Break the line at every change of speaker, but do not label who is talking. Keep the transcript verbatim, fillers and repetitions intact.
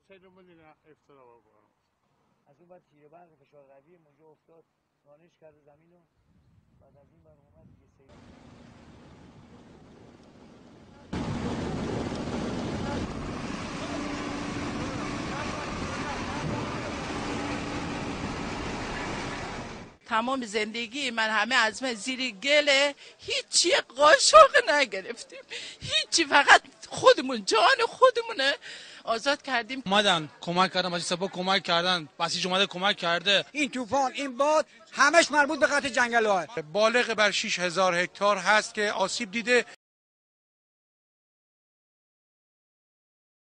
وسایلمون اینا افترا بکنم.
از اون بعد تیره برق فشار قوی اونجا افتاد، رانش کرده زمین رو. بعد از این بر اومد دیگه سیل.
تمام زندگی من همه از من زیر گله، هیچی قاشق نگرفتیم، هیچی، فقط خودمون جان خودمونه آزاد کردیم.
اومدن کمک کردن، بچه سپاه کمک کردن، بسیج اومده کمک کرده.
این طوفان، این باد همش مربوط به قطع جنگل‌ها،
بالغ بر شش هزار هکتار هست که آسیب دیده.